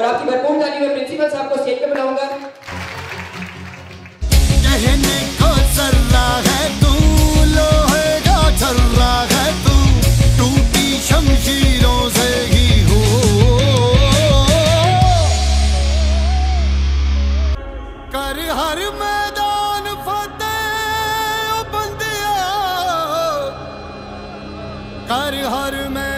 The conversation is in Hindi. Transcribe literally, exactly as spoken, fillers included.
आपकी भरपूर ताली में प्रिंसिपल साहब को स्टेज पे बुलाऊंगा। कहने को जर्रा है तू, लोहे का छर्रा है तू, टूटी शमशीरों से ही हो। कर हर मैदान फतेह ओ बंदिया, कर हर मैदान